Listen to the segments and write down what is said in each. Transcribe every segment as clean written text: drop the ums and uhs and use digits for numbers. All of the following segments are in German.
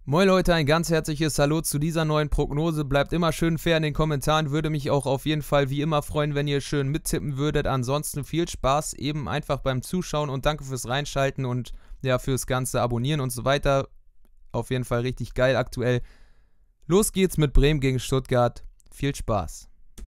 Moin Leute, ein ganz herzliches Hallo zu dieser neuen Prognose. Bleibt immer schön fair in den Kommentaren. Würde mich auch auf jeden Fall wie immer freuen, wenn ihr schön mittippen würdet. Ansonsten viel Spaß eben einfach beim Zuschauen und danke fürs Reinschalten und ja, fürs ganze Abonnieren und so weiter. Auf jeden Fall richtig geil aktuell. Los geht's mit Bremen gegen Stuttgart. Viel Spaß.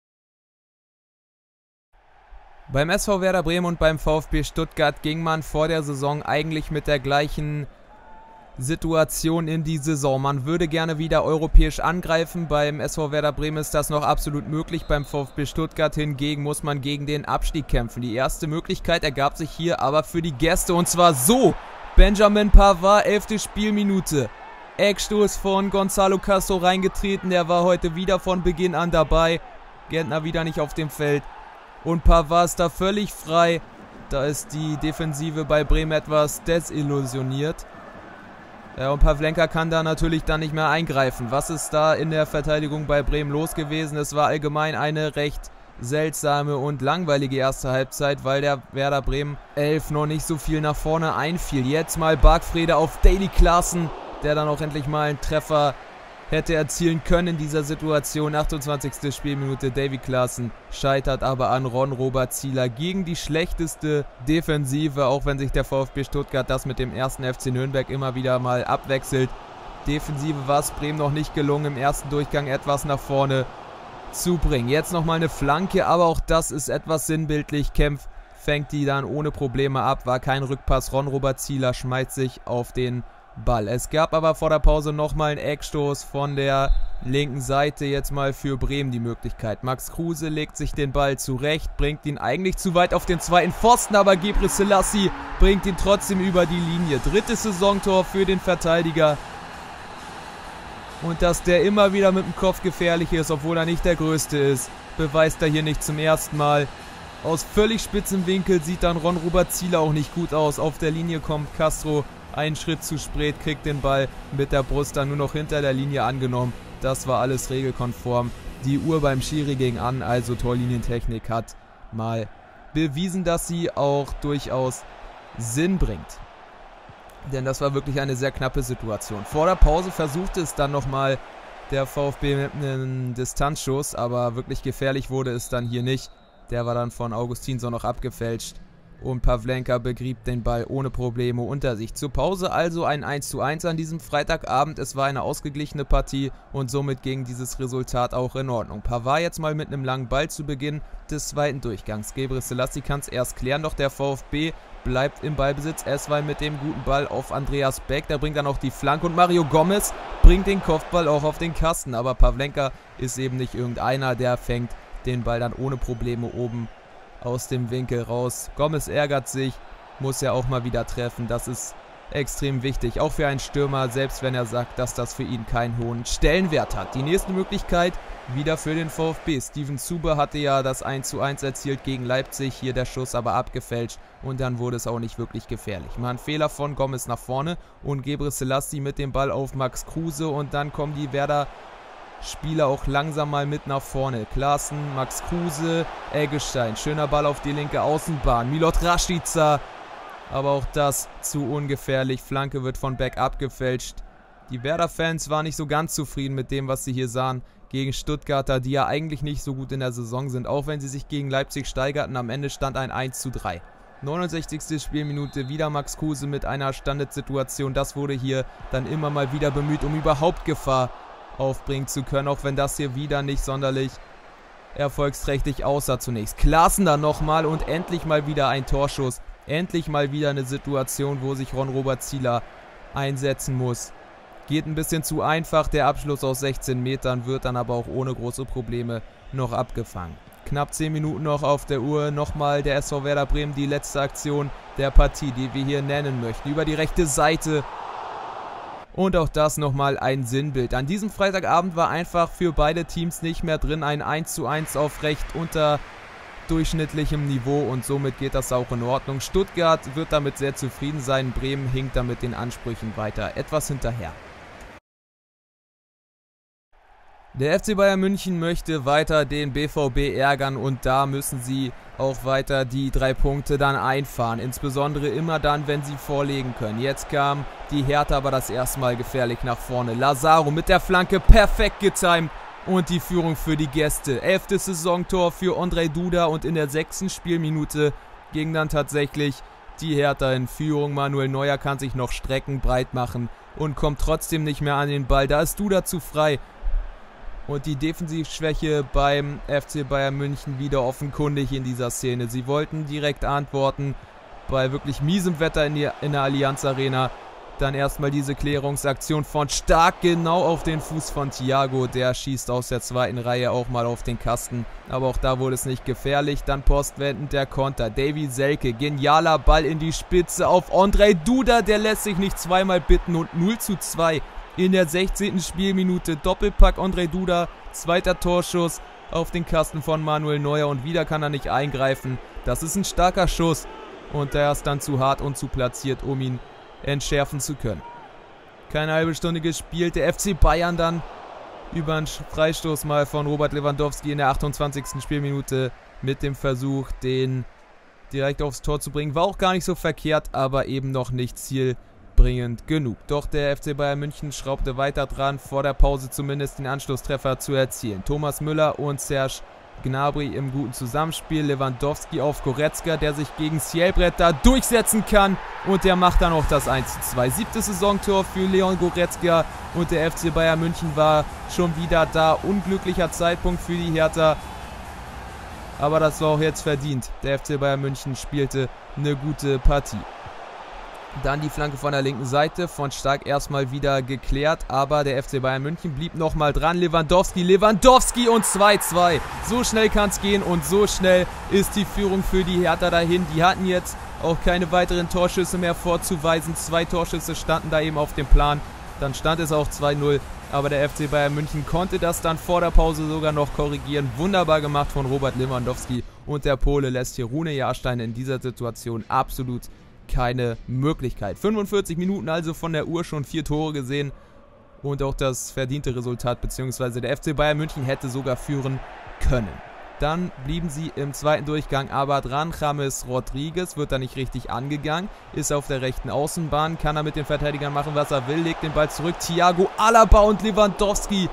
Beim SV Werder Bremen und beim VfB Stuttgart ging man vor der Saison eigentlich mit der gleichen Situation in die Saison. Man würde gerne wieder europäisch angreifen. Beim SV Werder Bremen ist das noch absolut möglich. Beim VfB Stuttgart hingegen muss man gegen den Abstieg kämpfen. Die erste Möglichkeit ergab sich hier aber für die Gäste und zwar so. Benjamin Pavard, 11. Spielminute. Eckstoß von Gonzalo Castro reingetreten. Der war heute wieder von Beginn an dabei. Gärtner wieder nicht auf dem Feld. Und Pavard ist da völlig frei. Da ist die Defensive bei Bremen etwas desillusioniert. Ja, und Pavlenka kann da natürlich dann nicht mehr eingreifen. Was ist da in der Verteidigung bei Bremen los gewesen? Es war allgemein eine recht seltsame und langweilige erste Halbzeit, weil der Werder Bremen 11 noch nicht so viel nach vorne einfiel. Jetzt mal Bargfrede auf Davy Klaassen, der dann auch endlich mal einen Treffer hätte erzielen können in dieser Situation. 28. Spielminute, Davy Klaassen scheitert aber an Ron-Robert Zieler gegen die schlechteste Defensive, auch wenn sich der VfB Stuttgart das mit dem ersten FC Nürnberg immer wieder mal abwechselt. Defensive war es Bremen noch nicht gelungen, im ersten Durchgang etwas nach vorne zu bringen. Jetzt nochmal eine Flanke, aber auch das ist etwas sinnbildlich. Kempf fängt die dann ohne Probleme ab, war kein Rückpass. Ron-Robert Zieler schmeißt sich auf den Ball. Es gab aber vor der Pause nochmal einen Eckstoß von der linken Seite. Jetzt mal für Bremen die Möglichkeit. Max Kruse legt sich den Ball zurecht, bringt ihn eigentlich zu weit auf den zweiten Pfosten, aber Gebre Selassie bringt ihn trotzdem über die Linie. Drittes Saisontor für den Verteidiger. Und dass der immer wieder mit dem Kopf gefährlich ist, obwohl er nicht der Größte ist, beweist er hier nicht zum ersten Mal. Aus völlig spitzem Winkel sieht dann Ron-Robert Zieler auch nicht gut aus. Auf der Linie kommt Castro einen Schritt zu spät, kriegt den Ball mit der Brust dann nur noch hinter der Linie angenommen. Das war alles regelkonform. Die Uhr beim Schiri ging an, also Torlinientechnik hat mal bewiesen, dass sie auch durchaus Sinn bringt. Denn das war wirklich eine sehr knappe Situation. Vor der Pause versuchte es dann nochmal der VfB mit einem Distanzschuss, aber wirklich gefährlich wurde es dann hier nicht. Der war dann von Augustinsson noch abgefälscht. Und Pavlenka begrieb den Ball ohne Probleme unter sich. Zur Pause also ein 1:1 an diesem Freitagabend. Es war eine ausgeglichene Partie und somit ging dieses Resultat auch in Ordnung. Pavard jetzt mal mit einem langen Ball zu Beginn des zweiten Durchgangs. Gebre Selassie kann es erst klären, doch der VfB bleibt im Ballbesitz. Erstmal mit dem guten Ball auf Andreas Beck. Der bringt dann auch die Flanke und Mario Gomez bringt den Kopfball auch auf den Kasten. Aber Pavlenka ist eben nicht irgendeiner, der fängt den Ball dann ohne Probleme oben aus dem Winkel raus. Gomez ärgert sich, muss ja auch mal wieder treffen. Das ist extrem wichtig, auch für einen Stürmer, selbst wenn er sagt, dass das für ihn keinen hohen Stellenwert hat. Die nächste Möglichkeit wieder für den VfB. Steven Zube hatte ja das 1:1 erzielt gegen Leipzig, hier der Schuss aber abgefälscht und dann wurde es auch nicht wirklich gefährlich. Mal ein Fehler von Gomez nach vorne und Gebre Selassie mit dem Ball auf Max Kruse und dann kommen die Werder Spieler auch langsam mal mit nach vorne. Klaassen, Max Kruse, Eggestein. Schöner Ball auf die linke Außenbahn. Milot Rashica. Aber auch das zu ungefährlich. Flanke wird von Beck abgefälscht. Die Werder-Fans waren nicht so ganz zufrieden mit dem, was sie hier sahen. Gegen Stuttgarter, die ja eigentlich nicht so gut in der Saison sind. Auch wenn sie sich gegen Leipzig steigerten. Am Ende stand ein 1:3. 69. Spielminute. Wieder Max Kruse mit einer Standardsituation. Das wurde hier dann immer mal wieder bemüht, um überhaupt Gefahr aufbringen zu können, auch wenn das hier wieder nicht sonderlich erfolgsträchtig aussah zunächst. Klaassen dann nochmal und endlich mal wieder ein Torschuss. Endlich mal wieder eine Situation, wo sich Ron-Robert Zieler einsetzen muss. Geht ein bisschen zu einfach, der Abschluss aus 16 Metern wird dann aber auch ohne große Probleme noch abgefangen. Knapp 10 Minuten noch auf der Uhr, nochmal der SV Werder Bremen, die letzte Aktion der Partie, die wir hier nennen möchten. Über die rechte Seite. Und auch das nochmal ein Sinnbild. An diesem Freitagabend war einfach für beide Teams nicht mehr drin. Ein 1:1 auf recht unterdurchschnittlichem Niveau und somit geht das auch in Ordnung. Stuttgart wird damit sehr zufrieden sein. Bremen hinkt damit den Ansprüchen weiter etwas hinterher. Der FC Bayern München möchte weiter den BVB ärgern und da müssen sie auch weiter die 3 Punkte dann einfahren. Insbesondere immer dann, wenn sie vorlegen können. Jetzt kam die Hertha aber das erste Mal gefährlich nach vorne. Lazaro mit der Flanke perfekt getimt und die Führung für die Gäste. 11. Saisontor für Ondrej Duda und in der 6. Spielminute ging dann tatsächlich die Hertha in Führung. Manuel Neuer kann sich noch strecken, breit machen und kommt trotzdem nicht mehr an den Ball. Da ist Duda zu frei. Und die Defensivschwäche beim FC Bayern München wieder offenkundig in dieser Szene. Sie wollten direkt antworten bei wirklich miesem Wetter in der Allianz Arena. Dann erstmal diese Klärungsaktion von Stark genau auf den Fuß von Thiago. Der schießt aus der 2. Reihe auch mal auf den Kasten. Aber auch da wurde es nicht gefährlich. Dann postwendend der Konter. Davy Selke, genialer Ball in die Spitze auf Ondrej Duda. Der lässt sich nicht zweimal bitten und 0:2. In der 16. Spielminute Doppelpack Ondrej Duda, 2. Torschuss auf den Kasten von Manuel Neuer und wieder kann er nicht eingreifen. Das ist ein starker Schuss und der ist dann zu hart und zu platziert, um ihn entschärfen zu können. Keine halbe Stunde gespielt, der FC Bayern dann über einen Freistoß mal von Robert Lewandowski in der 28. Spielminute mit dem Versuch, den direkt aufs Tor zu bringen. War auch gar nicht so verkehrt, aber eben noch nicht zielbringend genug. Doch der FC Bayern München schraubte weiter dran, vor der Pause zumindest den Anschlusstreffer zu erzielen. Thomas Müller und Serge Gnabry im guten Zusammenspiel. Lewandowski auf Goretzka, der sich gegen Sjelbred da durchsetzen kann. Und der macht dann auch das 1:2. 7. Saisontor für Leon Goretzka. Und der FC Bayern München war schon wieder da. Unglücklicher Zeitpunkt für die Hertha. Aber das war auch jetzt verdient. Der FC Bayern München spielte eine gute Partie. Dann die Flanke von der linken Seite von Stark erstmal wieder geklärt, aber der FC Bayern München blieb nochmal dran. Lewandowski und 2:2. So schnell kann es gehen und so schnell ist die Führung für die Hertha dahin. Die hatten jetzt auch keine weiteren Torschüsse mehr vorzuweisen. 2 Torschüsse standen da eben auf dem Plan. Dann stand es auch 2:0, aber der FC Bayern München konnte das dann vor der Pause sogar noch korrigieren. Wunderbar gemacht von Robert Lewandowski und der Pole lässt hier Rune Jahrstein in dieser Situation absolut keine Möglichkeit. 45 Minuten also von der Uhr, schon 4 Tore gesehen und auch das verdiente Resultat, beziehungsweise der FC Bayern München hätte sogar führen können. Dann blieben sie im zweiten Durchgang aber dran. James Rodriguez wird da nicht richtig angegangen, ist auf der rechten Außenbahn, kann er mit den Verteidigern machen, was er will, legt den Ball zurück. Thiago, Alaba und Lewandowski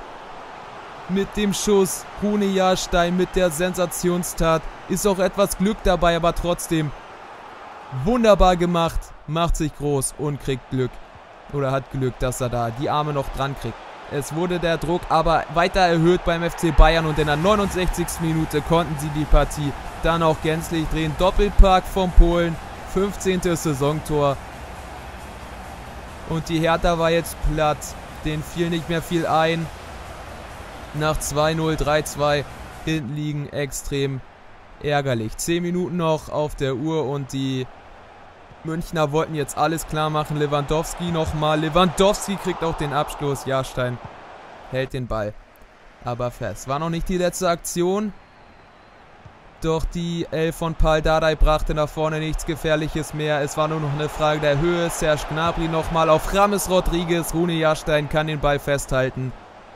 mit dem Schuss. Rune Jahrstein mit der Sensationstat. Ist auch etwas Glück dabei, aber trotzdem wunderbar gemacht, macht sich groß und kriegt Glück oder hat Glück, dass er da die Arme noch dran kriegt. Es wurde der Druck aber weiter erhöht beim FC Bayern und in der 69. Minute konnten sie die Partie dann auch gänzlich drehen. Doppelpack vom Polen, 15. Saisontor und die Hertha war jetzt platt, denen fiel nicht mehr viel ein. Nach 2:0, 3:2 hinten liegen, extrem ärgerlich. 10 Minuten noch auf der Uhr und die Münchner wollten jetzt alles klar machen. Lewandowski nochmal. Lewandowski kriegt auch den Abschluss. Jahrstein hält den Ball aber fest. War noch nicht die letzte Aktion. Doch die 11 von Pal Dardai brachte nach vorne nichts Gefährliches mehr. Es war nur noch eine Frage der Höhe. Serge Gnabry nochmal auf James Rodriguez. Rune Jahrstein kann den Ball festhalten.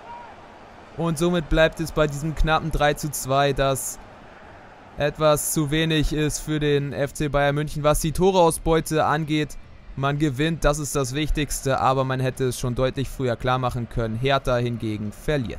Und somit bleibt es bei diesem knappen 3:2, das etwas zu wenig ist für den FC Bayern München, was die Toreausbeute angeht. Man gewinnt, das ist das Wichtigste, aber man hätte es schon deutlich früher klar machen können. Hertha hingegen verliert.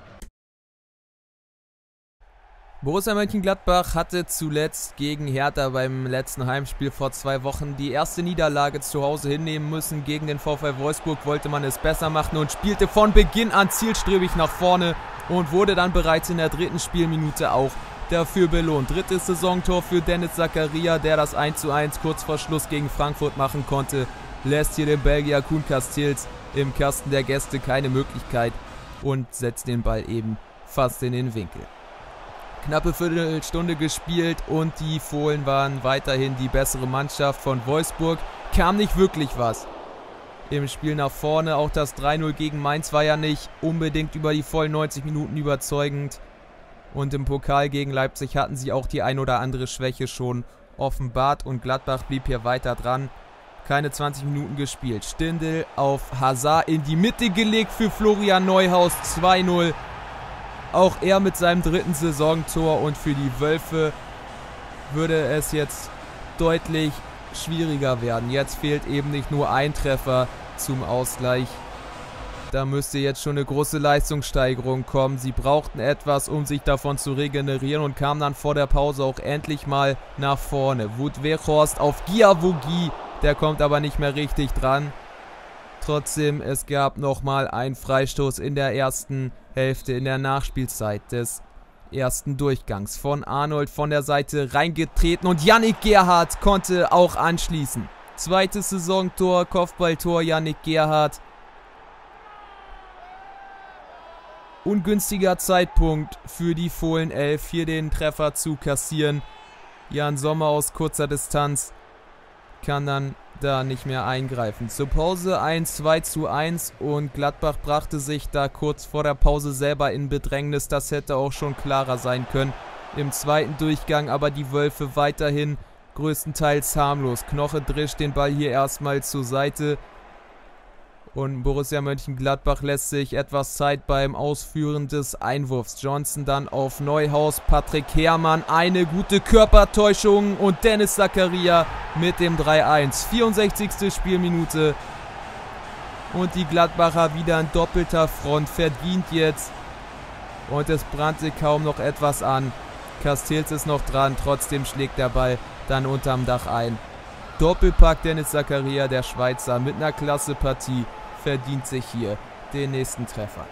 Borussia Mönchengladbach hatte zuletzt gegen Hertha beim letzten Heimspiel vor 2 Wochen die erste Niederlage zu Hause hinnehmen müssen. Gegen den VfL Wolfsburg wollte man es besser machen und spielte von Beginn an zielstrebig nach vorne und wurde dann bereits in der 3. Spielminute auch dafür belohnt. 3. Saisontor für Dennis Zakaria, der das 1:1 kurz vor Schluss gegen Frankfurt machen konnte, lässt hier den Belgier Koen Casteels im Kasten der Gäste keine Möglichkeit und setzt den Ball eben fast in den Winkel. Knappe Viertelstunde gespielt und die Fohlen waren weiterhin die bessere Mannschaft. Von Wolfsburg kam nicht wirklich was im Spiel nach vorne. Auch das 3:0 gegen Mainz war ja nicht unbedingt über die vollen 90 Minuten überzeugend. Und im Pokal gegen Leipzig hatten sie auch die ein oder andere Schwäche schon offenbart und Gladbach blieb hier weiter dran. Keine 20 Minuten gespielt. Stindl auf Hazard in die Mitte gelegt für Florian Neuhaus, 2:0. Auch er mit seinem 3. Saisontor und für die Wölfe würde es jetzt deutlich schwieriger werden. Jetzt fehlt eben nicht nur ein Treffer zum Ausgleich. Da müsste jetzt schon eine große Leistungssteigerung kommen. Sie brauchten etwas, um sich davon zu regenerieren und kamen dann vor der Pause auch endlich mal nach vorne. Wout Weghorst auf Guiavogi, der kommt aber nicht mehr richtig dran. Trotzdem, es gab nochmal einen Freistoß in der ersten Hälfte, in der Nachspielzeit des ersten Durchgangs. Von Arnold von der Seite reingetreten und Yannick Gerhardt konnte auch anschließen. Zweites Saisontor, Kopfballtor Yannick Gerhardt. Ungünstiger Zeitpunkt für die Fohlen-Elf, hier den Treffer zu kassieren. Jan Sommer aus kurzer Distanz kann dann da nicht mehr eingreifen. Zur Pause ein 2:1 und Gladbach brachte sich da kurz vor der Pause selber in Bedrängnis. Das hätte auch schon klarer sein können im zweiten Durchgang, aber die Wölfe weiterhin größtenteils harmlos. Knoche drischt den Ball hier erstmal zur Seite. Und Borussia Mönchengladbach lässt sich etwas Zeit beim Ausführen des Einwurfs. Johnson dann auf Neuhaus, Patrick Herrmann, eine gute Körpertäuschung und Dennis Zakaria mit dem 3:1. 64. Spielminute. Und die Gladbacher wieder in doppelter Front, verdient jetzt. Und es brannte kaum noch etwas an. Castells ist noch dran, trotzdem schlägt der Ball dann unterm Dach ein. Doppelpack Dennis Zakaria, der Schweizer, mit einer klasse Partie, verdient sich hier den nächsten Treffer.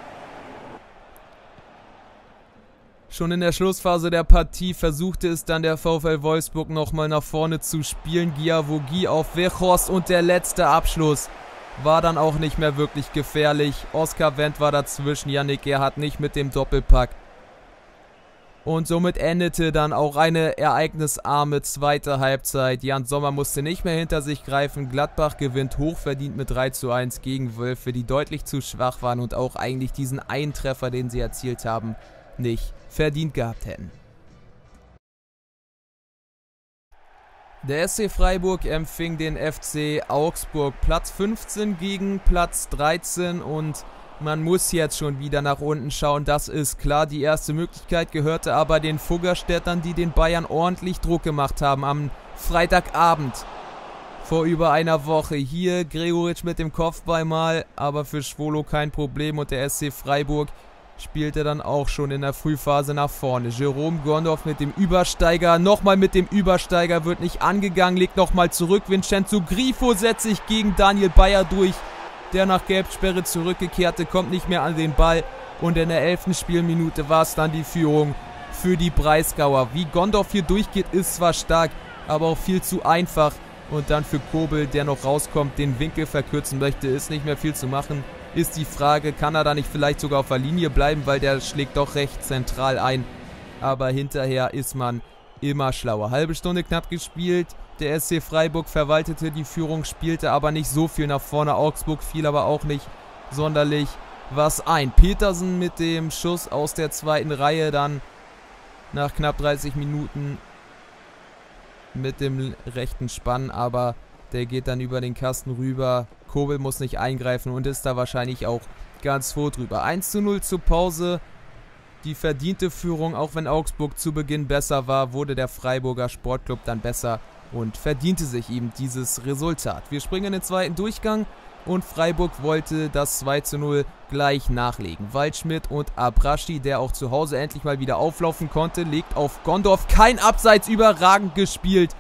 Schon in der Schlussphase der Partie versuchte es dann der VfL Wolfsburg nochmal nach vorne zu spielen. Guiavogi auf Weghorst und der letzte Abschluss war dann auch nicht mehr wirklich gefährlich. Oskar Wendt war dazwischen, Yannick Gerhardt nicht mit dem Doppelpack. Und somit endete dann auch eine ereignisarme zweite Halbzeit. Jan Sommer musste nicht mehr hinter sich greifen. Gladbach gewinnt hochverdient mit 3:1 gegen Wölfe, die deutlich zu schwach waren und auch eigentlich diesen einen Treffer, den sie erzielt haben, nicht verdient gehabt hätten. Der SC Freiburg empfing den FC Augsburg. Platz 15 gegen Platz 13 und man muss jetzt schon wieder nach unten schauen, das ist klar. Die erste Möglichkeit gehörte aber den Fuggerstädtern, die den Bayern ordentlich Druck gemacht haben am Freitagabend vor über einer Woche. Hier Gregoritsch mit dem Kopfball mal, aber für Schwolo kein Problem und der SC Freiburg spielte dann auch schon in der Frühphase nach vorne. Jerome Gondorf mit dem Übersteiger, nochmal mit dem Übersteiger, wird nicht angegangen, legt nochmal zurück. Vincenzo Grifo setzt sich gegen Daniel Bayer durch. Der nach Gelbsperre zurückgekehrte, kommt nicht mehr an den Ball. Und in der 11. Spielminute war es dann die Führung für die Breisgauer. Wie Gondorf hier durchgeht, ist zwar stark, aber auch viel zu einfach. Und dann für Kobel, der noch rauskommt, den Winkel verkürzen möchte, ist nicht mehr viel zu machen. Ist die Frage, kann er da nicht vielleicht sogar auf der Linie bleiben, weil der schlägt doch recht zentral ein. Aber hinterher ist man immer schlauer. Halbe Stunde knapp gespielt. Der SC Freiburg verwaltete die Führung, spielte aber nicht so viel nach vorne. Augsburg fiel aber auch nicht sonderlich was ein. Petersen mit dem Schuss aus der zweiten Reihe dann nach knapp 30 Minuten mit dem rechten Spann, aber der geht dann über den Kasten rüber. Kobel muss nicht eingreifen und ist da wahrscheinlich auch ganz froh drüber. 1:0 zur Pause. Die verdiente Führung, auch wenn Augsburg zu Beginn besser war, wurde der Freiburger Sportclub dann besser und verdiente sich eben dieses Resultat. Wir springen in den zweiten Durchgang und Freiburg wollte das 2:0 gleich nachlegen. Waldschmidt und Abraschi, der auch zu Hause endlich mal wieder auflaufen konnte, legt auf Gondorf. Kein Abseits, überragend gespielt.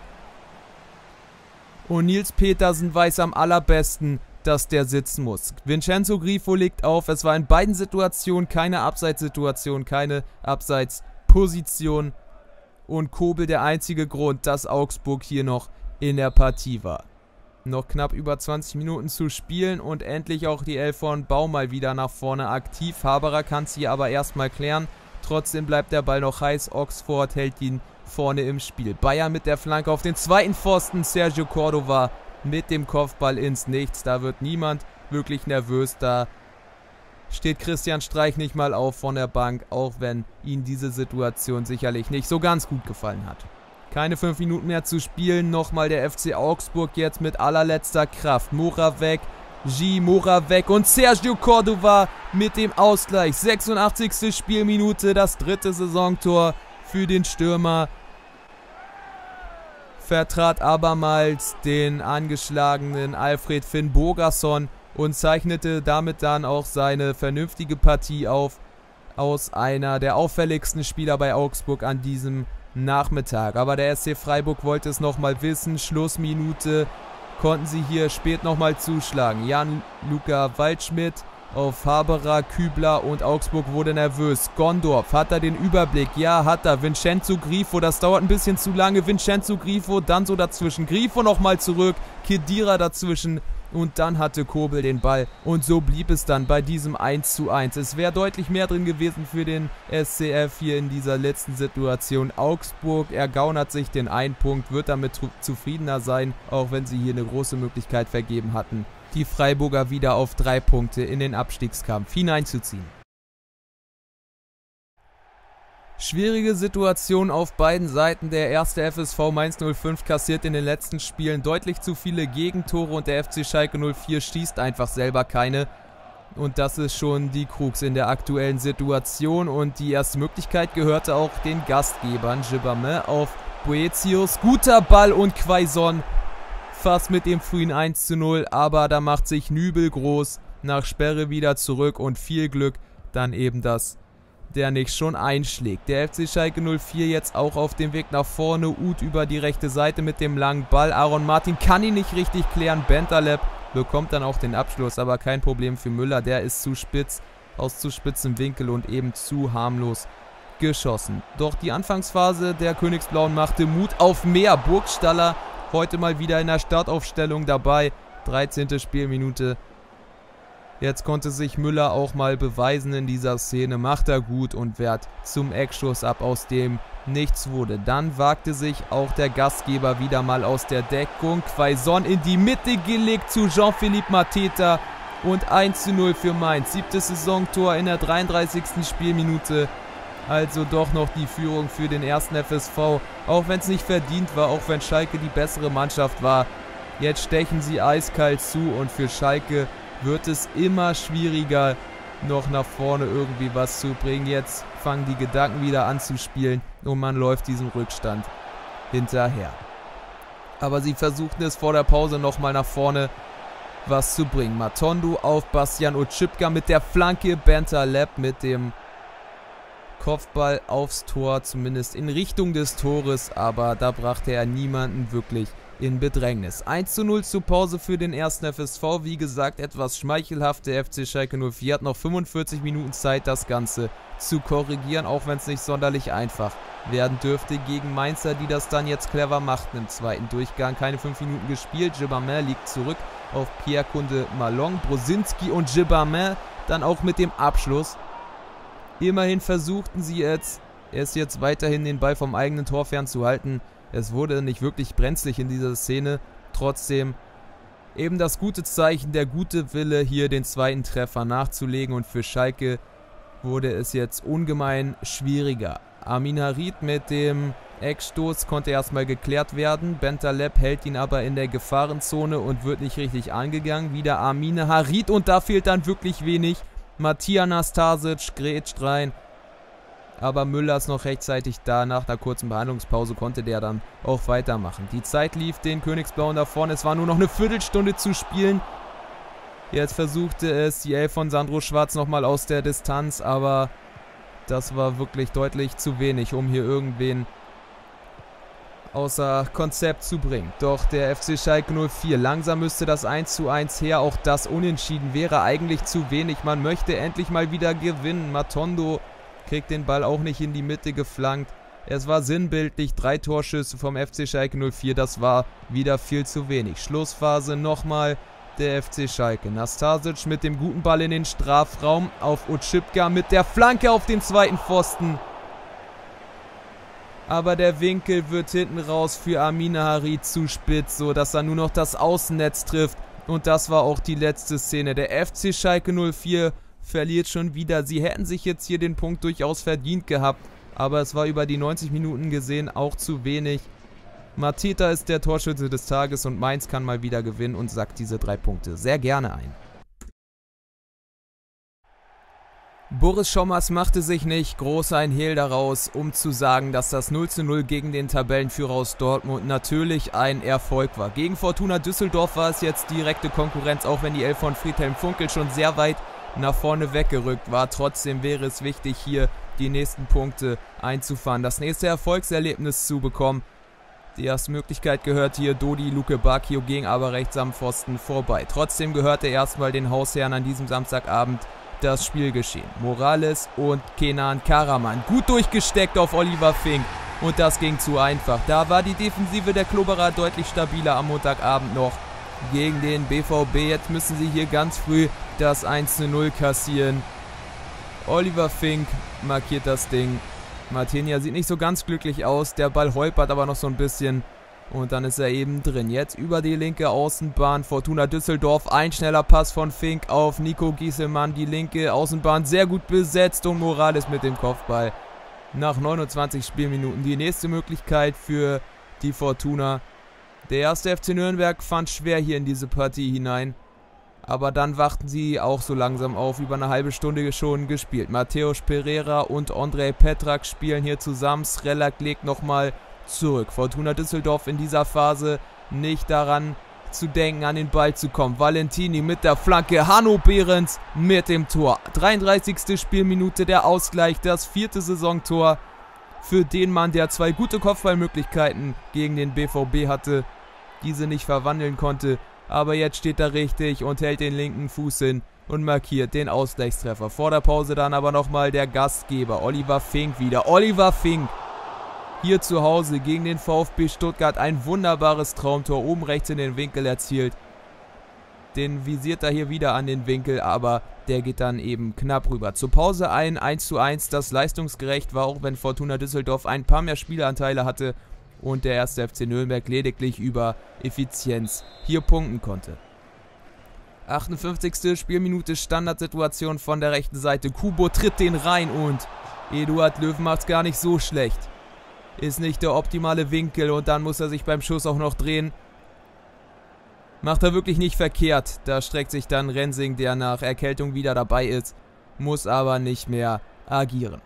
Und Nils Petersen weiß am allerbesten, dass der sitzen muss. Vincenzo Grifo legt auf. Es war in beiden Situationen keine Abseitssituation, keine Abseitsposition. Und Kobel der einzige Grund, dass Augsburg hier noch in der Partie war. Noch knapp über 20 Minuten zu spielen und endlich auch die Elf von Baum mal wieder nach vorne aktiv. Haberer kann es hier aber erstmal klären. Trotzdem bleibt der Ball noch heiß. Oxford hält ihn vorne im Spiel. Bayern mit der Flanke auf den zweiten Pfosten. Sergio Cordova mit dem Kopfball ins Nichts. Da wird niemand wirklich nervös. Da steht Christian Streich nicht mal auf von der Bank, auch wenn ihm diese Situation sicherlich nicht so ganz gut gefallen hat. Keine 5 Minuten mehr zu spielen. Nochmal der FC Augsburg jetzt mit allerletzter Kraft. Moravec, Moravec und Sergio Cordova mit dem Ausgleich. 86. Spielminute, das 3. Saisontor für den Stürmer. vertrat abermals den angeschlagenen Alfred Finn Bogason und zeichnete damit dann auch seine vernünftige Partie auf, aus einer der auffälligsten Spieler bei Augsburg an diesem Nachmittag. Aber der SC Freiburg wollte es nochmal wissen. Schlussminute konnten sie hier spät nochmal zuschlagen. Jan-Luca Waldschmidt auf Haberer, Kübler und Augsburg wurde nervös. Gondorf, hat er den Überblick? Ja, hat er. Vincenzo Grifo, das dauert ein bisschen zu lange. Vincenzo Grifo, dann so dazwischen. Grifo nochmal zurück, Khedira dazwischen und dann hatte Kobel den Ball. Und so blieb es dann bei diesem 1:1. Es wäre deutlich mehr drin gewesen für den SCF hier in dieser letzten Situation. Augsburg ergaunert sich den einen Punkt, wird damit zufriedener sein, auch wenn sie hier eine große Möglichkeit vergeben hatten, die Freiburger wieder auf 3 Punkte in den Abstiegskampf hineinzuziehen. Schwierige Situation auf beiden Seiten. Der erste FSV Mainz 05 kassiert in den letzten Spielen deutlich zu viele Gegentore und der FC Schalke 04 schießt einfach selber keine. Und das ist schon die Krux in der aktuellen Situation. Und die erste Möglichkeit gehörte auch den Gastgebern. Gibbermann auf Boetius. Guter Ball und Quaison fast mit dem frühen 1:0. Aber da macht sich Nübel groß. Nach Sperre wieder zurück und viel Glück dann eben das, der nicht schon einschlägt. Der FC Schalke 04 jetzt auch auf dem Weg nach vorne. Uth über die rechte Seite mit dem langen Ball. Aaron Martin kann ihn nicht richtig klären. Bentaleb bekommt dann auch den Abschluss, aber kein Problem für Müller. Der ist zu spitz, aus zu spitzem Winkel und eben zu harmlos geschossen. Doch die Anfangsphase der Königsblauen machte Mut auf mehr. Burgstaller heute mal wieder in der Startaufstellung dabei. 13. Spielminute. Jetzt konnte sich Müller auch mal beweisen in dieser Szene. Macht er gut und wehrt zum Eckschuss ab, aus dem nichts wurde. Dann wagte sich auch der Gastgeber wieder mal aus der Deckung. Quaison in die Mitte gelegt zu Jean-Philippe Mateta. Und 1:0 für Mainz. 7. Saisontor in der 33. Spielminute. Also doch noch die Führung für den ersten FSV. Auch wenn es nicht verdient war, auch wenn Schalke die bessere Mannschaft war. Jetzt stechen sie eiskalt zu und für Schalke wird es immer schwieriger, noch nach vorne irgendwie was zu bringen. Jetzt fangen die Gedanken wieder an zu spielen und man läuft diesem Rückstand hinterher. Aber sie versuchten es vor der Pause nochmal nach vorne was zu bringen. Matondo auf Bastian Oczipka mit der Flanke. Bentaleb mit dem Kopfball aufs Tor, zumindest in Richtung des Tores, aber da brachte er niemanden wirklich in Bedrängnis. 1:0 zur Pause für den ersten FSV. Wie gesagt, etwas schmeichelhaft. Der FC Schalke 04 hat noch 45 Minuten Zeit, das Ganze zu korrigieren, auch wenn es nicht sonderlich einfach werden dürfte gegen Mainzer, die das dann jetzt clever machten im zweiten Durchgang. Keine 5 Minuten gespielt. Gibbermann liegt zurück auf Pierre-Kunde Malong. Brosinski und Gibbermann dann auch mit dem Abschluss. Immerhin versuchten sie es jetzt weiterhin den Ball vom eigenen Tor fernzuhalten. Es wurde nicht wirklich brenzlig in dieser Szene. Trotzdem eben das gute Zeichen, der gute Wille, hier den zweiten Treffer nachzulegen. Und für Schalke wurde es jetzt ungemein schwieriger. Amin Harit mit dem Eckstoß konnte erstmal geklärt werden. Bentaleb hält ihn aber in der Gefahrenzone und wird nicht richtig angegangen. Wieder Amin Harit und da fehlt dann wirklich wenig. Matija Nastasic grätscht rein. Aber Müller ist noch rechtzeitig da. Nach einer kurzen Behandlungspause konnte der dann auch weitermachen. Die Zeit lief den Königsblauen da vorne. Es war nur noch eine Viertelstunde zu spielen. Jetzt versuchte es die Elf von Sandro Schwarz nochmal aus der Distanz. Aber das war wirklich deutlich zu wenig, um hier irgendwen außer Konzept zu bringen. Doch der FC Schalke 04, langsam müsste das 1:1 her. Auch das Unentschieden wäre eigentlich zu wenig. Man möchte endlich mal wieder gewinnen. Matondo kriegt den Ball auch nicht in die Mitte geflankt. Es war sinnbildlich, 3 Torschüsse vom FC Schalke 04, das war wieder viel zu wenig. Schlussphase nochmal der FC Schalke. Nastasic mit dem guten Ball in den Strafraum auf Oczipka mit der Flanke auf den zweiten Pfosten. Aber der Winkel wird hinten raus für Amin Harit zu spitz, so dass er nur noch das Außennetz trifft. Und das war auch die letzte Szene. Der FC Schalke 04 verliert schon wieder. Sie hätten sich jetzt hier den Punkt durchaus verdient gehabt, aber es war über die 90 Minuten gesehen auch zu wenig. Mateta ist der Torschütze des Tages und Mainz kann mal wieder gewinnen und sackt diese 3 Punkte sehr gerne ein. Boris Schommers machte sich nicht groß ein Hehl daraus, um zu sagen, dass das 0:0 gegen den Tabellenführer aus Dortmund natürlich ein Erfolg war. Gegen Fortuna Düsseldorf war es jetzt direkte Konkurrenz, auch wenn die Elf von Friedhelm Funkel schon sehr weit nach vorne weggerückt war. Trotzdem wäre es wichtig, hier die nächsten Punkte einzufahren, das nächste Erfolgserlebnis zu bekommen. Die erste Möglichkeit gehört hier Dodi Luke Bacchio, ging aber rechts am Pfosten vorbei. Trotzdem gehörte erstmal den Hausherren an diesem Samstagabend das Spielgeschehen. Morales und Kenan Karaman gut durchgesteckt auf Oliver Fink und das ging zu einfach. Da war die Defensive der Klubberer deutlich stabiler am Montagabend noch gegen den BVB. Jetzt müssen sie hier ganz früh das 1:0 kassieren. Oliver Fink markiert das Ding. Martinia sieht nicht so ganz glücklich aus, der Ball holpert aber noch so ein bisschen. Und dann ist er eben drin. Jetzt über die linke Außenbahn. Fortuna Düsseldorf. Ein schneller Pass von Fink auf Nico Gieselmann. Die linke Außenbahn sehr gut besetzt. Und Morales mit dem Kopfball. Nach 29 Spielminuten die nächste Möglichkeit für die Fortuna. Der erste FC Nürnberg fand schwer hier in diese Partie hinein. Aber dann wachten sie auch so langsam auf. Über eine halbe Stunde schon gespielt. Mateusz Pereira und Ondrej Petrak spielen hier zusammen. Srelak legt nochmal zurück. Fortuna Düsseldorf in dieser Phase nicht daran zu denken, an den Ball zu kommen. Valentini mit der Flanke, Hanno Behrens mit dem Tor. 33. Spielminute der Ausgleich, das 4. Saisontor für den Mann, der 2 gute Kopfballmöglichkeiten gegen den BVB hatte, diese nicht verwandeln konnte. Aber jetzt steht er richtig und hält den linken Fuß hin und markiert den Ausgleichstreffer. Vor der Pause dann aber nochmal der Gastgeber, Oliver Fink wieder. Oliver Fink hier zu Hause gegen den VfB Stuttgart ein wunderbares Traumtor, oben rechts in den Winkel erzielt. Den visiert er hier wieder an den Winkel, aber der geht dann eben knapp rüber. Zur Pause ein 1:1, das leistungsgerecht war, auch wenn Fortuna Düsseldorf ein paar mehr Spielanteile hatte und der erste FC Nürnberg lediglich über Effizienz hier punkten konnte. 58. Spielminute, Standardsituation von der rechten Seite. Kubo tritt den rein und Eduard Löw macht's gar nicht so schlecht. Ist nicht der optimale Winkel und dann muss er sich beim Schuss auch noch drehen. Macht er wirklich nicht verkehrt. Da streckt sich dann Rensing, der nach Erkältung wieder dabei ist, muss aber nicht mehr agieren.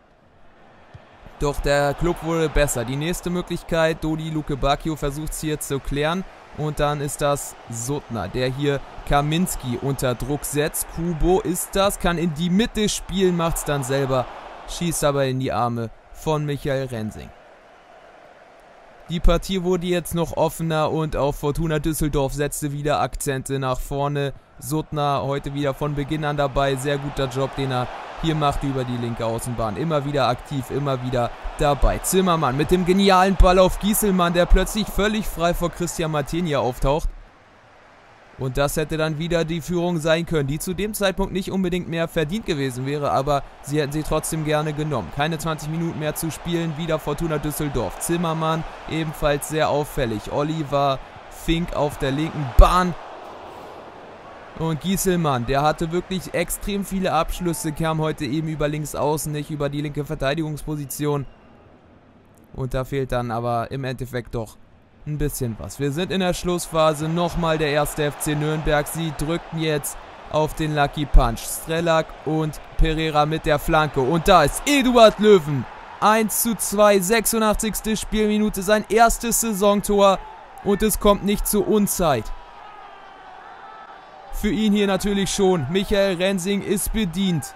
Doch der Club wurde besser. Die nächste Möglichkeit, Dodi Luke Bacchio versucht es hier zu klären. Und dann ist das Suttner, der hier Kaminski unter Druck setzt. Kubo ist das, kann in die Mitte spielen, macht es dann selber, schießt aber in die Arme von Michael Rensing. Die Partie wurde jetzt noch offener und auch Fortuna Düsseldorf setzte wieder Akzente nach vorne. Suttner heute wieder von Beginn an dabei. Sehr guter Job, den er hier macht über die linke Außenbahn. Immer wieder aktiv, immer wieder dabei. Zimmermann mit dem genialen Ball auf Gieselmann, der plötzlich völlig frei vor Christian Martinia auftaucht. Und das hätte dann wieder die Führung sein können, die zu dem Zeitpunkt nicht unbedingt mehr verdient gewesen wäre, aber sie hätten sie trotzdem gerne genommen. Keine 20 Minuten mehr zu spielen, wieder Fortuna Düsseldorf. Zimmermann ebenfalls sehr auffällig. Oliver Fink auf der linken Bahn. Und Gieselmann, der hatte wirklich extrem viele Abschlüsse, kam heute eben über links außen, nicht über die linke Verteidigungsposition. Und da fehlt dann aber im Endeffekt doch ein bisschen was. Wir sind in der Schlussphase. Nochmal der erste FC Nürnberg. Sie drückten jetzt auf den Lucky Punch. Srelak und Pereira mit der Flanke. Und da ist Eduard Löwen. 1:2, 86. Spielminute. Sein erstes Saisontor. Und es kommt nicht zur Unzeit. Für ihn hier natürlich schon. Michael Rensing ist bedient.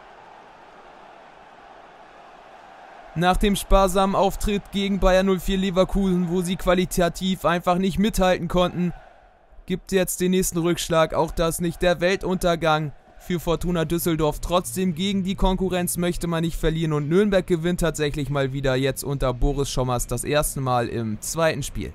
Nach dem sparsamen Auftritt gegen Bayer 04 Leverkusen, wo sie qualitativ einfach nicht mithalten konnten, gibt jetzt den nächsten Rückschlag. Auch das nicht der Weltuntergang für Fortuna Düsseldorf. Trotzdem gegen die Konkurrenz möchte man nicht verlieren und Nürnberg gewinnt tatsächlich mal wieder jetzt unter Boris Schommers das erste Mal im zweiten Spiel.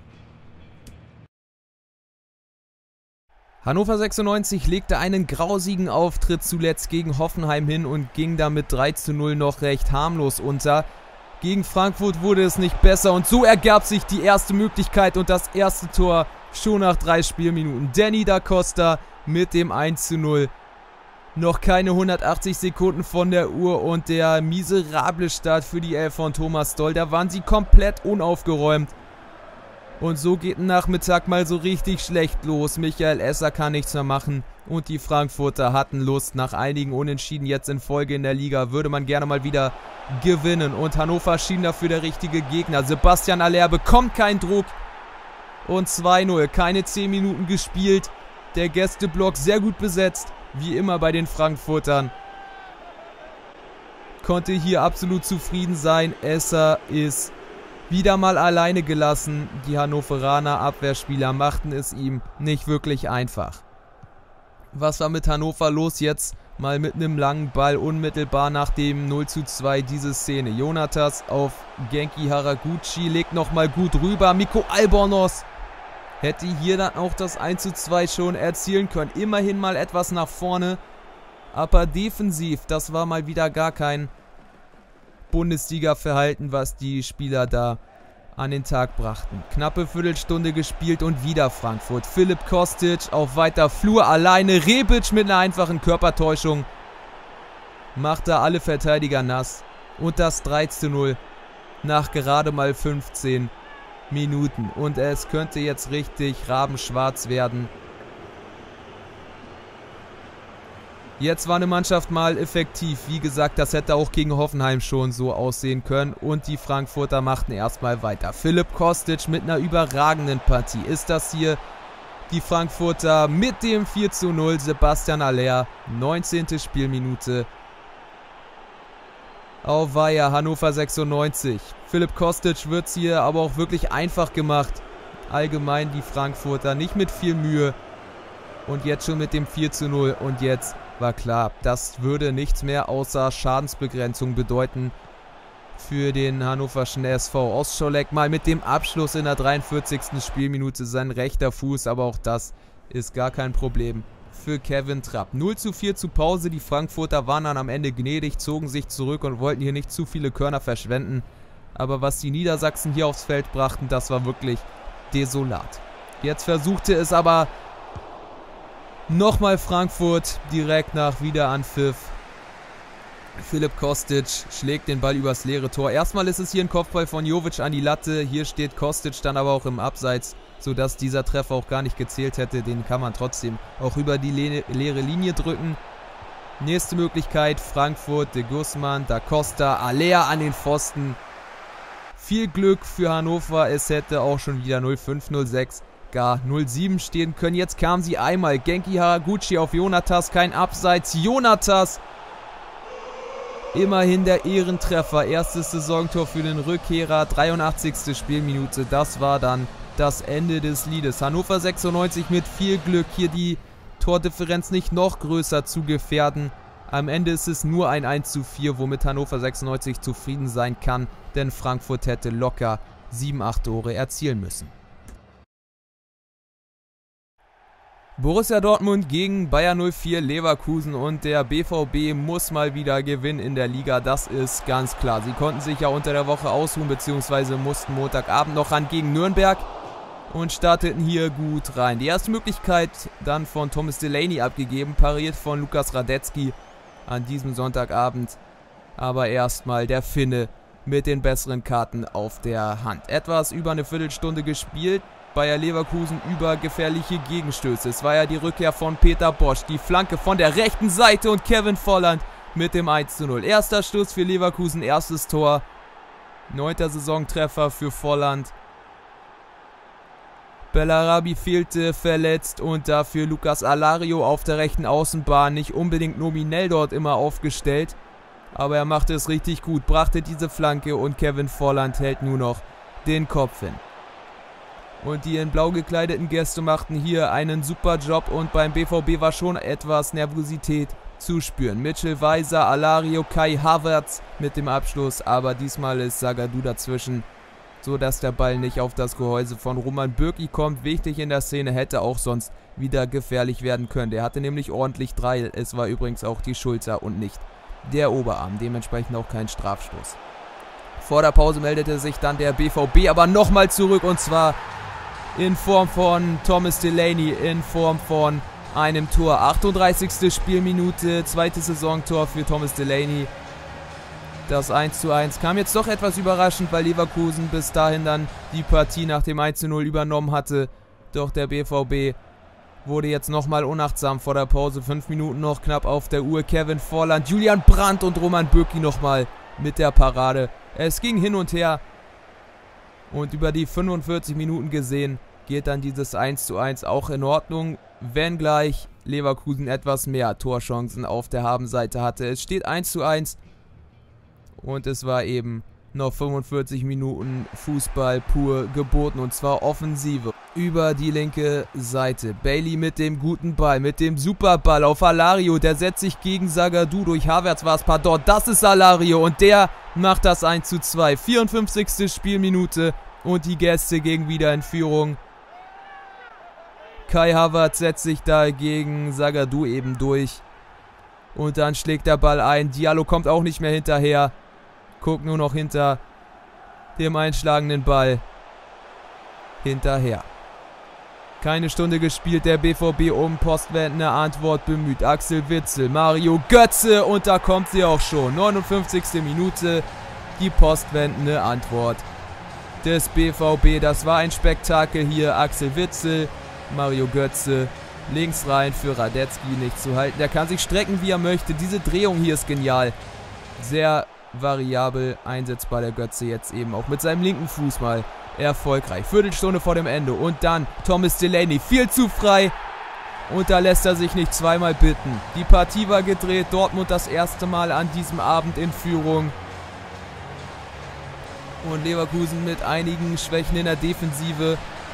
Hannover 96 legte einen grausigen Auftritt zuletzt gegen Hoffenheim hin und ging damit 3:0 noch recht harmlos unter. Gegen Frankfurt wurde es nicht besser und so ergab sich die erste Möglichkeit und das erste Tor schon nach 3 Spielminuten. Danny da Costa mit dem 1:0. Noch keine 180 Sekunden von der Uhr und der miserable Start für die Elf von Thomas Doll. Da waren sie komplett unaufgeräumt. Und so geht ein Nachmittag mal so richtig schlecht los. Michael Esser kann nichts mehr machen. Und die Frankfurter hatten Lust. Nach einigen Unentschieden jetzt in Folge in der Liga würde man gerne mal wieder gewinnen. Und Hannover schien dafür der richtige Gegner. Sebastian Aller bekommt keinen Druck. Und 2-0. Keine 10 Minuten gespielt. Der Gästeblock sehr gut besetzt. Wie immer bei den Frankfurtern. Konnte hier absolut zufrieden sein. Esser ist wieder mal alleine gelassen. Die Hannoveraner Abwehrspieler machten es ihm nicht wirklich einfach. Was war mit Hannover los jetzt? Mal mit einem langen Ball unmittelbar nach dem 0:2 diese Szene. Jonatas auf Genki Haraguchi, legt nochmal gut rüber. Mikko Albornoz hätte hier dann auch das 1:2 schon erzielen können. Immerhin mal etwas nach vorne. Aber defensiv, das war mal wieder gar kein Bundesliga-Verhalten, was die Spieler da an den Tag brachten. Knappe Viertelstunde gespielt und wieder Frankfurt. Filip Kostic auf weiter Flur alleine. Rebic mit einer einfachen Körpertäuschung macht da alle Verteidiger nass. Und das 3:0 nach gerade mal 15 Minuten. Und es könnte jetzt richtig rabenschwarz werden. Jetzt war eine Mannschaft mal effektiv. Wie gesagt, das hätte auch gegen Hoffenheim schon so aussehen können. Und die Frankfurter machten erstmal weiter. Filip Kostic mit einer überragenden Partie. Ist das hier die Frankfurter mit dem 4:0. Sebastian Aller, 19. Spielminute. Auweia, Hannover 96. Filip Kostic wird es hier aber auch wirklich einfach gemacht. Allgemein die Frankfurter nicht mit viel Mühe. Und jetzt schon mit dem 4:0. Und jetzt war klar, das würde nichts mehr außer Schadensbegrenzung bedeuten für den hannoverschen SV. Ostscholek mal mit dem Abschluss in der 43. Spielminute, sein rechter Fuß, aber auch das ist gar kein Problem für Kevin Trapp. 0:4 zu Pause, die Frankfurter waren dann am Ende gnädig, zogen sich zurück und wollten hier nicht zu viele Körner verschwenden. Aber was die Niedersachsen hier aufs Feld brachten, das war wirklich desolat. Jetzt versuchte es aber nochmal Frankfurt direkt nach Wiederanpfiff. Filip Kostic schlägt den Ball übers leere Tor. Erstmal ist es hier ein Kopfball von Jovic an die Latte. Hier steht Kostic dann aber auch im Abseits, sodass dieser Treffer auch gar nicht gezählt hätte. Den kann man trotzdem auch über die leere Linie drücken. Nächste Möglichkeit, Frankfurt, de Guzman, da Costa, Aller an den Pfosten. Viel Glück für Hannover, es hätte auch schon wieder 0:5, 0:6, gar 0:7 stehen können. Jetzt kam sie einmal, Genki Haraguchi auf Jonatas, kein Abseits. Jonatas, immerhin der Ehrentreffer, erstes Saisontor für den Rückkehrer, 83. Spielminute, das war dann das Ende des Liedes. Hannover 96 mit viel Glück, hier die Tordifferenz nicht noch größer zu gefährden. Am Ende ist es nur ein 1:4, womit Hannover 96 zufrieden sein kann, denn Frankfurt hätte locker 7, 8 Tore erzielen müssen. Borussia Dortmund gegen Bayer 04 Leverkusen und der BVB muss mal wieder gewinnen in der Liga, das ist ganz klar. Sie konnten sich ja unter der Woche ausruhen, beziehungsweise mussten Montagabend noch ran gegen Nürnberg und starteten hier gut rein. Die erste Möglichkeit dann von Thomas Delaney abgegeben, pariert von Lukas Radetzky an diesem Sonntagabend. Aber erstmal der Finne mit den besseren Karten auf der Hand. Etwas über eine Viertelstunde gespielt. Bayer Leverkusen über gefährliche Gegenstöße. Es war ja die Rückkehr von Peter Bosch. Die Flanke von der rechten Seite und Kevin Volland mit dem 1:0. Erster Stoß für Leverkusen, erstes Tor. 9. Saisontreffer für Volland. Bellarabi fehlte verletzt und dafür Lucas Alario auf der rechten Außenbahn. Nicht unbedingt nominell dort immer aufgestellt, aber er machte es richtig gut. Brachte diese Flanke und Kevin Volland hält nur noch den Kopf hin. Und die in blau gekleideten Gäste machten hier einen super Job und beim BVB war schon etwas Nervosität zu spüren. Mitchell Weiser, Alario, Kai Havertz mit dem Abschluss, aber diesmal ist Zagadou dazwischen, so dass der Ball nicht auf das Gehäuse von Roman Bürki kommt. Wichtig in der Szene, hätte auch sonst wieder gefährlich werden können. Der hatte nämlich ordentlich 3. Es war übrigens auch die Schulter und nicht der Oberarm. Dementsprechend auch kein Strafstoß. Vor der Pause meldete sich dann der BVB aber nochmal zurück und zwar in Form von Thomas Delaney, in Form von einem Tor. 38. Spielminute, zweites Saisontor für Thomas Delaney. Das 1:1 kam jetzt doch etwas überraschend, weil Leverkusen bis dahin dann die Partie nach dem 1:0 übernommen hatte. Doch der BVB wurde jetzt nochmal unachtsam vor der Pause. 5 Minuten noch knapp auf der Uhr. Kevin Volland, Julian Brandt und Roman Bürki nochmal mit der Parade. Es ging hin und her. Und über die 45 Minuten gesehen geht dann dieses 1:1 auch in Ordnung. Wenngleich Leverkusen etwas mehr Torchancen auf der Habenseite hatte. Es steht 1:1. Und es war eben noch 45 Minuten Fußball pur geboten, und zwar Offensive. Über die linke Seite. Bailey mit dem guten Ball, mit dem Superball auf Alario. Der setzt sich gegen Zagadou durch. Havertz war es, pardon. Das ist Alario und der macht das 1:2. 54. Spielminute und die Gäste gingen wieder in Führung. Kai Havertz setzt sich da gegen Zagadou eben durch. Und dann schlägt der Ball ein. Diallo kommt auch nicht mehr hinterher. Guckt nur noch hinter dem einschlagenden Ball hinterher. Keine Stunde gespielt, der BVB um postwendende Antwort bemüht. Axel Witsel, Mario Götze und da kommt sie auch schon. 59. Minute, die postwendende Antwort des BVB. Das war ein Spektakel hier. Axel Witsel, Mario Götze, links rein für Radetzky, nicht zu halten. Der kann sich strecken, wie er möchte. Diese Drehung hier ist genial. Sehr variabel einsetzbar der Götze jetzt eben auch mit seinem linken Fuß mal erfolgreich. Viertelstunde vor dem Ende und dann Thomas Delaney, viel zu frei und da lässt er sich nicht zweimal bitten. Die Partie war gedreht, Dortmund das erste Mal an diesem Abend in Führung und Leverkusen mit einigen Schwächen in der Defensive,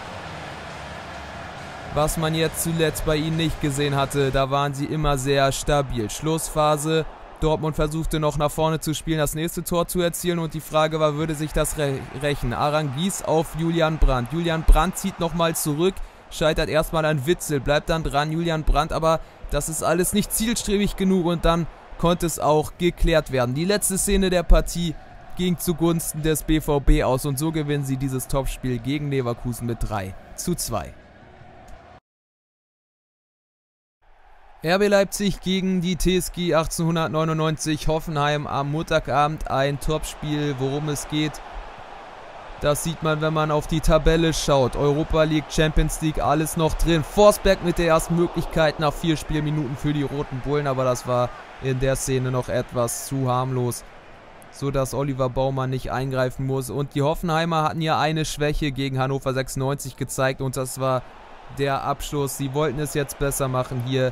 was man jetzt zuletzt bei ihnen nicht gesehen hatte. Da waren sie immer sehr stabil. Schlussphase. Dortmund versuchte noch nach vorne zu spielen, das nächste Tor zu erzielen und die Frage war, würde sich das rächen? Aranguiz auf Julian Brandt. Julian Brandt zieht nochmal zurück, scheitert erstmal an Witsel, bleibt dann dran, Julian Brandt, aber das ist alles nicht zielstrebig genug und dann konnte es auch geklärt werden. Die letzte Szene der Partie ging zugunsten des BVB aus und so gewinnen sie dieses Topspiel gegen Leverkusen mit 3:2. RB Leipzig gegen die TSG 1899 Hoffenheim am Montagabend, ein Topspiel. Worum es geht, das sieht man, wenn man auf die Tabelle schaut. Europa League, Champions League, alles noch drin. Forsberg mit der ersten Möglichkeit nach 4 Spielminuten für die Roten Bullen, aber das war in der Szene noch etwas zu harmlos, sodass Oliver Baumann nicht eingreifen muss. Und die Hoffenheimer hatten ja eine Schwäche gegen Hannover 96 gezeigt und das war der Abschluss. Sie wollten es jetzt besser machen hier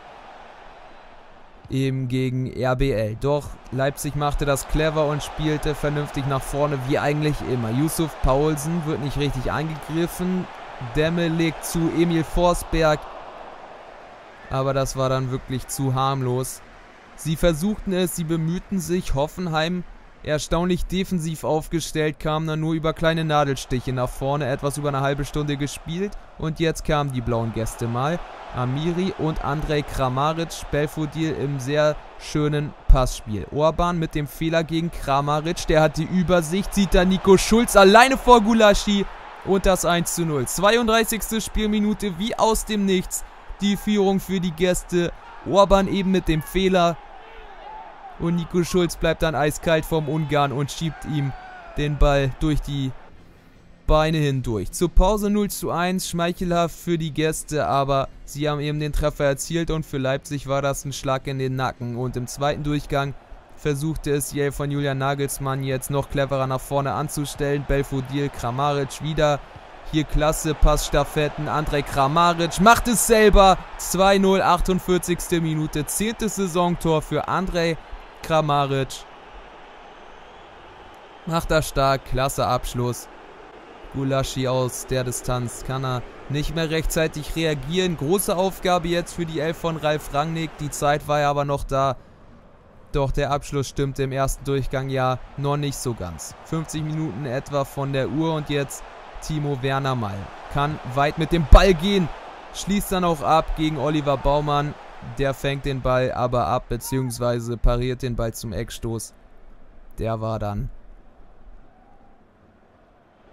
eben gegen RBL. Doch Leipzig machte das clever und spielte vernünftig nach vorne, wie eigentlich immer. Yusuf Paulsen wird nicht richtig angegriffen. Demme legt zu Emil Forsberg. Aber das war dann wirklich zu harmlos. Sie versuchten es, sie bemühten sich. Hoffenheim erstaunlich defensiv aufgestellt, kam dann nur über kleine Nadelstiche nach vorne. Etwas über eine halbe Stunde gespielt. Und jetzt kamen die blauen Gäste mal. Amiri und Andrej Kramaric, Belfodil im sehr schönen Passspiel. Orban mit dem Fehler gegen Kramaric, der hat die Übersicht, sieht dann Nico Schulz alleine vor Gulaschi und das 1:0. 32. Spielminute, wie aus dem Nichts, die Führung für die Gäste. Orban eben mit dem Fehler und Nico Schulz bleibt dann eiskalt vom Ungarn und schiebt ihm den Ball durch die Beine hindurch. Zur Pause 0:1, schmeichelhaft für die Gäste, aber sie haben eben den Treffer erzielt und für Leipzig war das ein Schlag in den Nacken. Und im zweiten Durchgang versuchte es Yale von Julian Nagelsmann jetzt noch cleverer nach vorne anzustellen. Belfodil, Kramaric wieder. Hier klasse Passstaffetten. Andrej Kramaric macht es selber. 2:0, 48. Minute. 10. Saisontor für Andrej Kramaric. Macht er stark, klasse Abschluss. Gulaschi aus der Distanz kann er nicht mehr rechtzeitig reagieren. Große Aufgabe jetzt für die Elf von Ralf Rangnick. Die Zeit war ja aber noch da. Doch der Abschluss stimmte im ersten Durchgang ja noch nicht so ganz. 50 Minuten etwa von der Uhr und jetzt Timo Werner mal. Kann weit mit dem Ball gehen. Schließt dann auch ab gegen Oliver Baumann. Der fängt den Ball aber ab, beziehungsweise pariert den Ball zum Eckstoß. Der war dann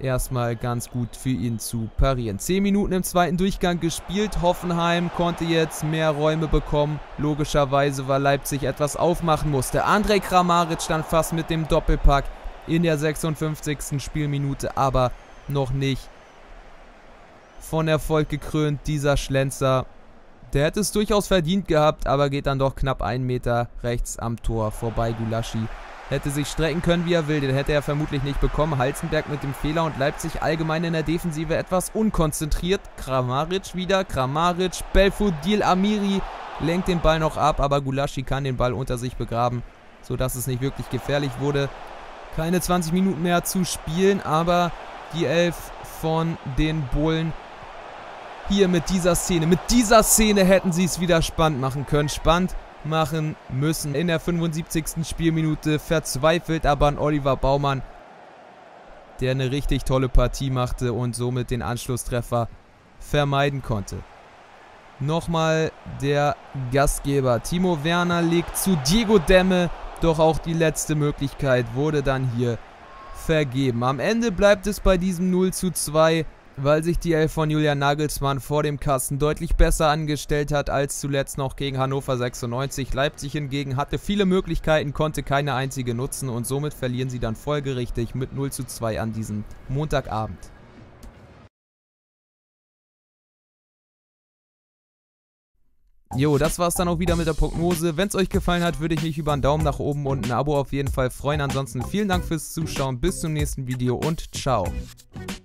erstmal ganz gut für ihn zu parieren. 10 Minuten im zweiten Durchgang gespielt. Hoffenheim konnte jetzt mehr Räume bekommen. Logischerweise, weil Leipzig etwas aufmachen musste. Andrej Kramaric stand fast mit dem Doppelpack in der 56. Spielminute, aber noch nicht von Erfolg gekrönt. Dieser Schlenzer, der hätte es durchaus verdient gehabt, aber geht dann doch knapp 1 Meter rechts am Tor vorbei. Gulaschi hätte sich strecken können, wie er will. Den hätte er vermutlich nicht bekommen. Halzenberg mit dem Fehler und Leipzig allgemein in der Defensive etwas unkonzentriert. Kramaric wieder. Kramaric. Belfodil Amiri lenkt den Ball noch ab, aber Gulaschi kann den Ball unter sich begraben, sodass es nicht wirklich gefährlich wurde. Keine 20 Minuten mehr zu spielen, aber die 11 von den Bullen hier mit dieser Szene. Mit dieser Szene hätten sie es wieder spannend machen können. Spannend machen müssen. In der 75. Spielminute verzweifelt aber an Oliver Baumann, der eine richtig tolle Partie machte und somit den Anschlusstreffer vermeiden konnte. Nochmal der Gastgeber. Timo Werner legt zu Diego Demme, doch auch die letzte Möglichkeit wurde dann hier vergeben. Am Ende bleibt es bei diesem 0:2, weil sich die 11 von Julian Nagelsmann vor dem Kasten deutlich besser angestellt hat als zuletzt noch gegen Hannover 96. Leipzig hingegen hatte viele Möglichkeiten, konnte keine einzige nutzen und somit verlieren sie dann folgerichtig mit 0:2 an diesem Montagabend. Jo, das war's dann auch wieder mit der Prognose. Wenn es euch gefallen hat, würde ich mich über einen Daumen nach oben und ein Abo auf jeden Fall freuen. Ansonsten vielen Dank fürs Zuschauen, bis zum nächsten Video und ciao.